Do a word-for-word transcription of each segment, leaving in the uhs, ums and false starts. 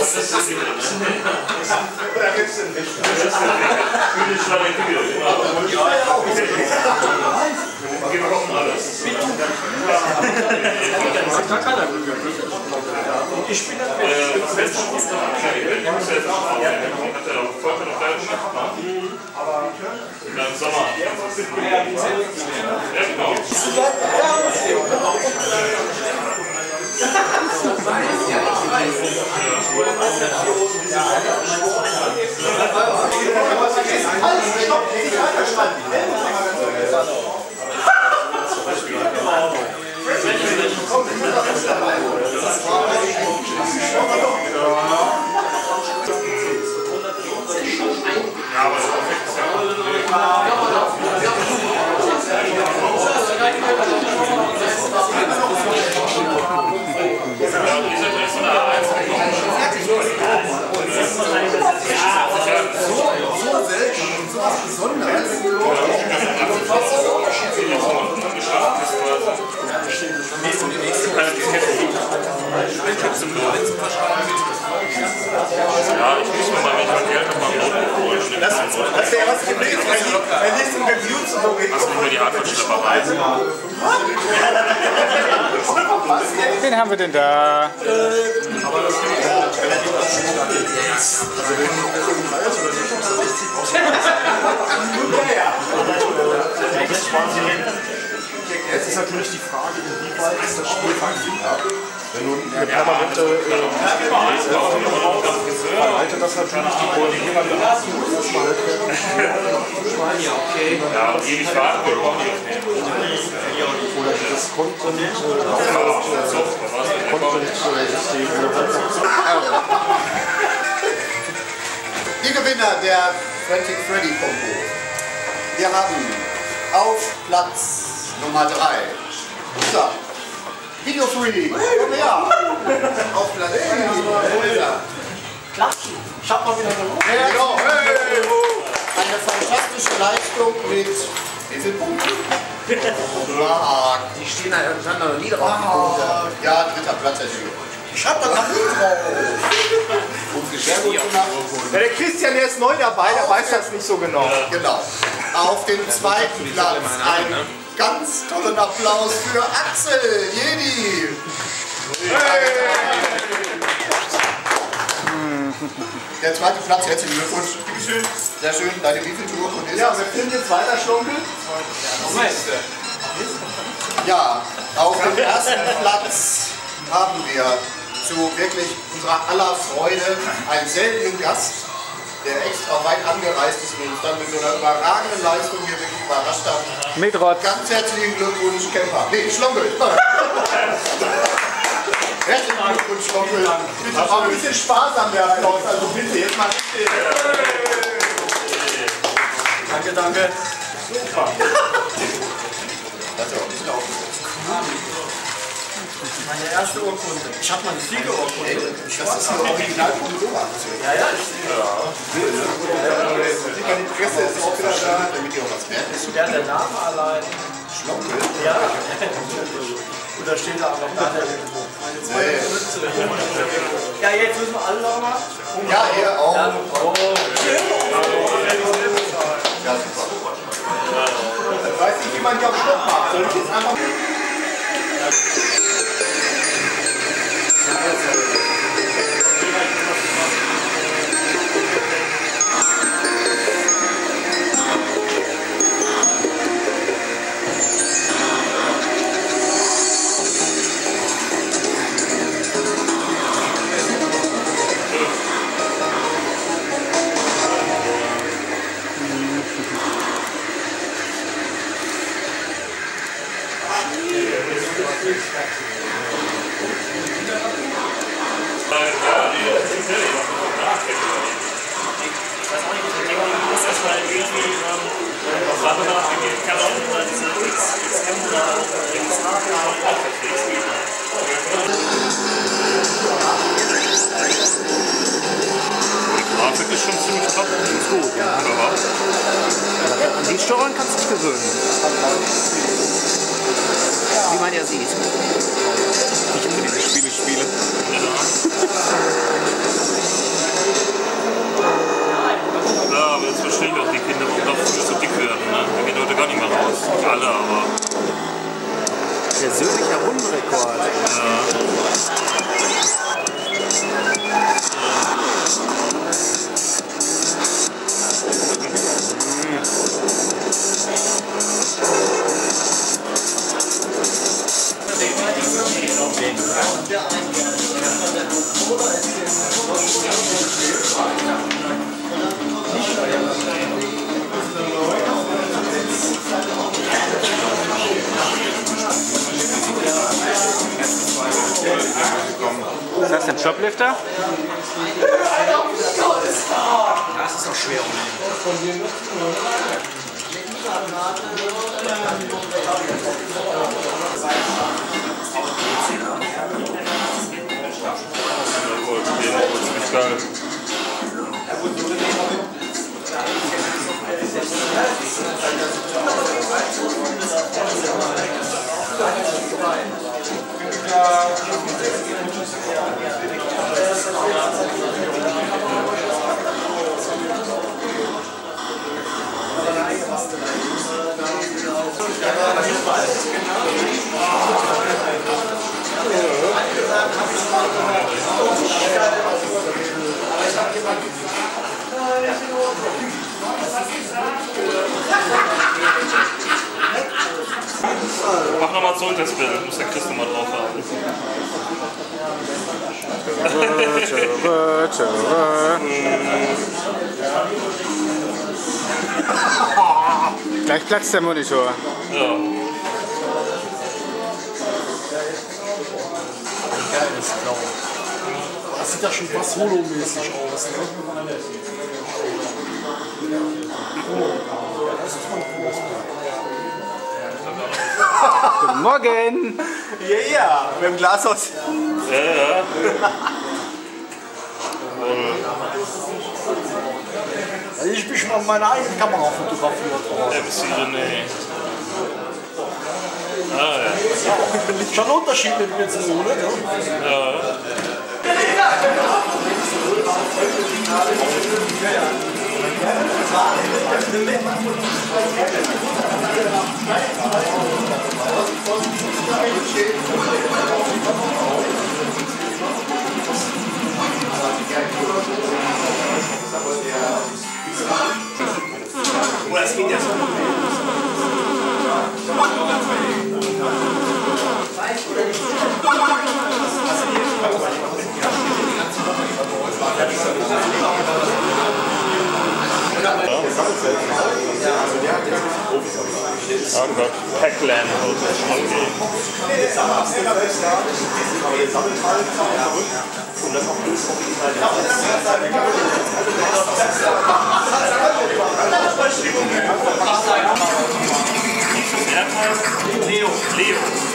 Oder gibt es einen Wisch? Gehen wir doch alles. Ich bin das Beste. Dann im Sommer. Ja, genau. Ja, ich muss mir mal mit meinem Geld noch mal ein Notebook holen. Das ist ja was gewesen. Er liest im Review zu Bericht. Hast du nur die Hardware-Schlepperei? Wen haben wir denn da? Jetzt ist natürlich die Frage, inwieweit ist das Spiel verfügbar. Wenn du eine permanente verleitet das natürlich die Programmierer dazu, erstmal halt Ja, und ewig warten wir überhaupt nicht. oder das Content Content-System. Die Gewinner der Frantic Freddy Combo. Wir haben auf Platz Nummer drei. So. Video Free. Komm her. Auf Platz drei. Klatschen. Ich hab mal wieder gewonnen. Ja, genau. Hey. Eine fantastische Leistung mit wie viel Punkten? Die stehen da irgendwann noch nie drauf. Ja, dritter Platz. Ich hab da noch nie drauf. Sehr gut gemacht. Ja, der Christian, der ist neu dabei, der weiß das nicht so genau. Genau. Auf dem zweiten Platz einen ganz tollen Applaus für Axel Jedi. Hey. Der zweite Platz, herzlichen Glückwunsch. Bitteschön. Sehr schön. Deine Wievieltour und ist Ja, wir finden jetzt weiter, Schlumpel. Ja, auf dem ersten Platz haben wir zu wirklich unserer aller Freude einen seltenen Gast, der extra weit angereist ist und uns dann mit so einer überragenden Leistung hier wirklich überrascht hat. Metrot. Ganz herzlichen Glückwunsch, Camper. Nee, Schlompel. Herzlichen Glückwunsch, Schlompel. Bitte auch ein bisschen sparsam, der Applaus. Also bitte, jetzt mal richtig. Danke, danke. Super. Das ist ja auch ein bisschen aufgesetzt. Meine erste Urkunde. Ich habe meine Siegerurkunde. Das ist hier original von Dora. Ja, ja, ich sehe. Sieht man, die Presse ist auch wieder da, damit ihr auch was wert ist. Ja, der Name allein. Schlompel? Ja. Und da steht da auch noch da der irgendwo. Meine zweite Mütze. Ja, jetzt müssen wir alle nochmal. Ja, ihr auch. Ja, oh. Ja, super. Ich weiß nicht, wie man die auf Stopp macht. Soll ich jetzt einfach... Grafik ist schon ziemlich top. Ist gut, ja. An die Steuern kannst du dich gewöhnen. Wie man ja sieht. Ich habe diese Spiele spiele. Ja. leichter? Das ist doch schwer. Ziemlich geil. Mach nochmal zurück das Bild, muss der Chris nochmal drauf haben. Tschö, tschö, tschö. Gleich platzt der Monitor. Ja. Geiles Blau. Das sieht ja schon fast holomäßig aus, ne? Guten Morgen! Ja, ja, mit dem Glashaus. Ja, ja. Ich bin schon mal meine eigene Kamera fotografiert. Ja, bis hier, nee. Ah, ja. Schon ein Unterschied mit mir zu ohne, ne? Ja. Das geht ja so. Oh Gott, Packland. Leo. Leo.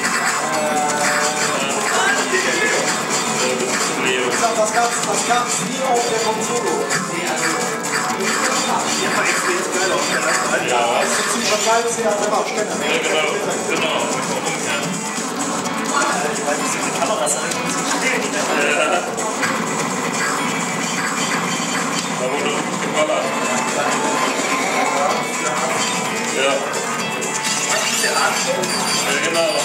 Leo. Das gab's, das gab's nie auf der Konsole. Ja. Das ist ziemlich geil, dass wir einfach mal stellen. Ja, genau. Genau. Weil die Kameras stehen. Ja. Da wurde geballert. Ja. Ja, genau.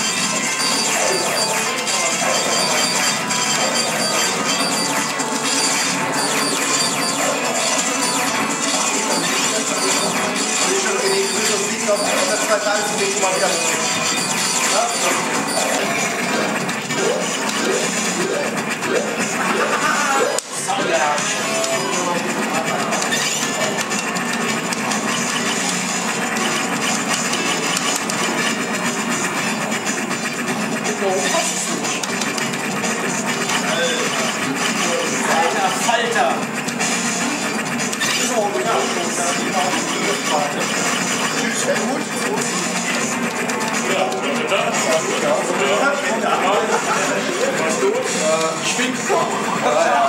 Alter Falter! Ich bin